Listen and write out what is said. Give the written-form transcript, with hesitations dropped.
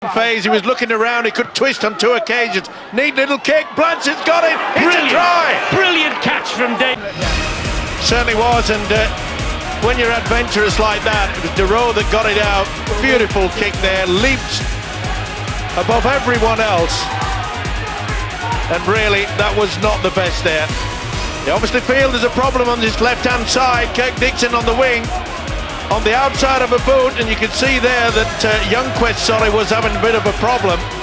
phase, he was looking around, he could twist on 2 occasions. Neat little kick, Blanch has got it, it's a try! Brilliant catch from Dave. Certainly was, and when you're adventurous like that, it was Duro that got it out. Beautiful kick there, leaped above everyone else, and really, that was not the best there. They obviously feel there's a problem on this left-hand side. Kirk Dixon on the wing, on the outside of a boot, and you can see there that Youngquist was having a bit of a problem.